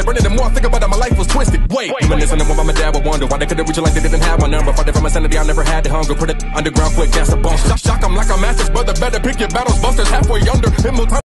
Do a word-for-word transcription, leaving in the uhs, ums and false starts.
burning the more I think about it, my life was twisted. Wait, reminiscing of when my dad would wonder why they couldn't reach it like they didn't have my number. Fighting from insanity, I never had the hunger. Put it underground quick, that's a bump. Shock, shock 'em like a mattress, brother. Better pick your battles, busters halfway under.